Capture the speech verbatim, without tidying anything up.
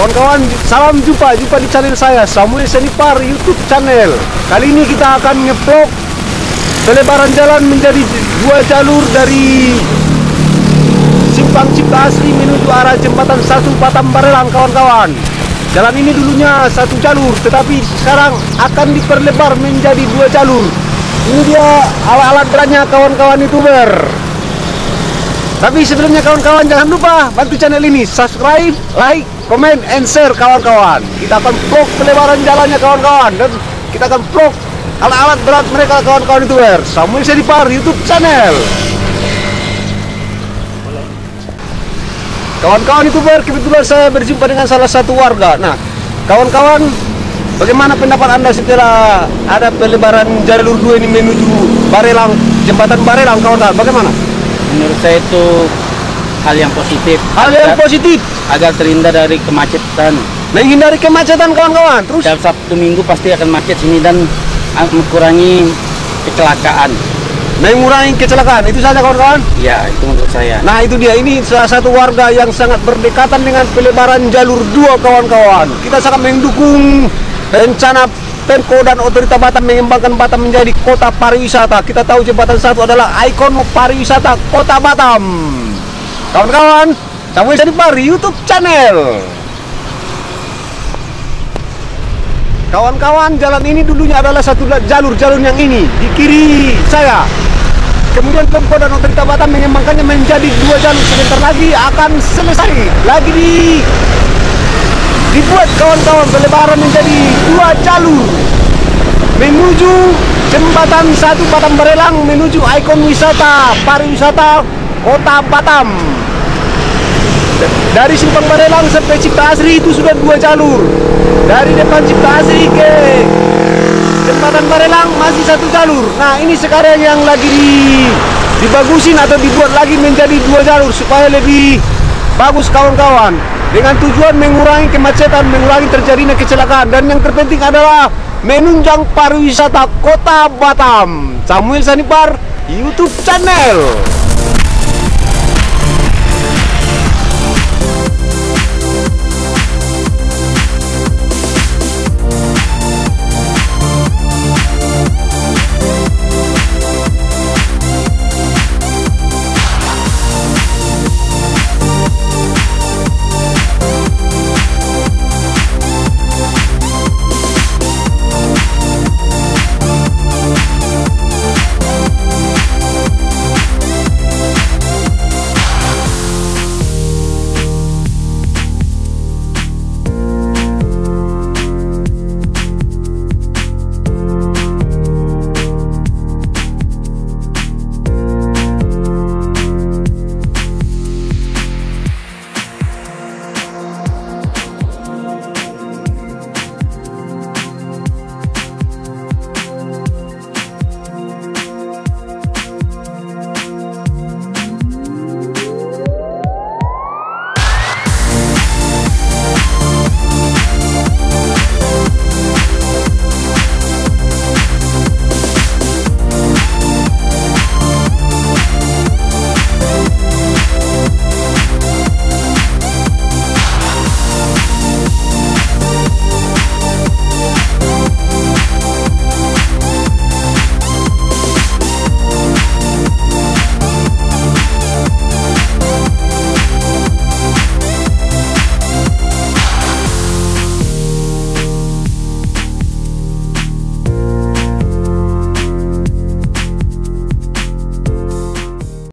Kawan-kawan, salam jumpa, jumpa di channel saya, Samuel Senipar YouTube channel. Kali ini kita akan nge-vlog pelebaran jalan menjadi dua jalur dari Simpang Cipta Asri menuju arah Jembatan Satu Batam Barelang, kawan-kawan. Jalan ini dulunya satu jalur, tetapi sekarang akan diperlebar menjadi dua jalur. Ini dia alat-alat beratnya, kawan-kawan YouTuber. Tapi sebelumnya kawan-kawan, jangan lupa bantu channel ini, subscribe, like, comment, and share, kawan-kawan. Kita akan vlog pelebaran jalannya, kawan-kawan, dan kita akan vlog alat-alat berat mereka, kawan-kawan YouTuber. Samuel Senipar YouTube channel. Kawan-kawan YouTuber, kebetulan saya berjumpa dengan salah satu warga. Nah, kawan-kawan, bagaimana pendapat Anda setelah ada pelebaran jalur dua ini menuju Barelang, Jembatan Barelang, kawan-kawan? Bagaimana? Menurut saya itu hal yang positif. Hal yang agar, positif agar terhindar dari kemacetan. Menghindari kemacetan, kawan-kawan. Terus Setiap Sabtu Minggu pasti akan macet sini dan mengurangi kecelakaan. mengurangi kecelakaan, itu saja, kawan-kawan. Ya, itu menurut saya. Nah, itu dia, ini salah satu warga yang sangat berdekatan dengan pelebaran jalur dua, kawan-kawan. Kita sangat mendukung rencana Pemko dan Otorita Batam mengembangkan Batam menjadi kota pariwisata. Kita tahu Jembatan Satu adalah ikon pariwisata kota Batam. Kawan-kawan, Samuel Senipar YouTube channel. Kawan-kawan, jalan ini dulunya adalah satu jalur, jalur yang ini di kiri saya. Kemudian Pemko dan Otorita Batam mengembangkannya menjadi dua jalur. Sebentar lagi akan selesai. Lagi di dibuat, kawan-kawan, pelebaran menjadi dua jalur menuju Jembatan Satu Batam Barelang, menuju ikon wisata pariwisata kota Batam. Dari Simpang Barelang sampai Cipta Asri itu sudah dua jalur. Dari depan Cipta Asri ke Jembatan Barelang masih satu jalur. Nah, ini sekarang yang lagi di, dibagusin atau dibuat lagi menjadi dua jalur supaya lebih bagus, kawan-kawan, dengan tujuan mengurangi kemacetan, mengurangi terjadinya kecelakaan, dan yang terpenting adalah menunjang pariwisata kota Batam. Samuel Senipar YouTube channel.